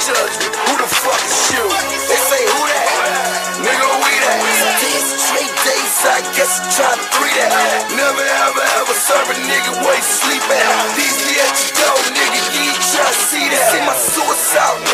judge me. Who the fuck is you? They say who that? Nigga, we that. These straight days, I guess I'm trying to free that. Never ever ever serve a nigga where you sleep at. These the at your door, nigga, you ain't tryna see that. See my suicide